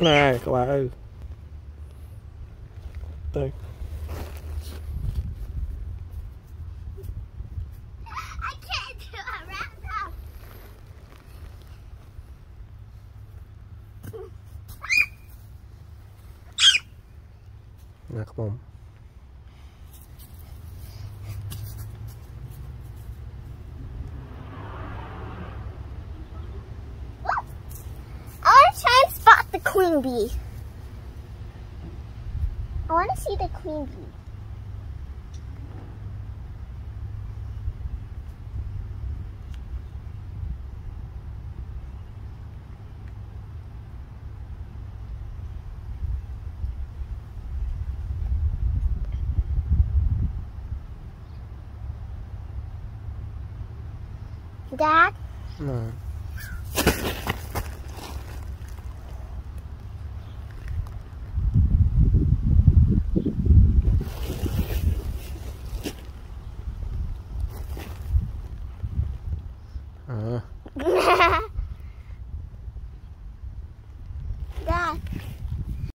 Nè các bạn ơi. Đây. Nè các bạn. Try and spot the queen bee. I want to see the queen bee. Dad? Nè. À.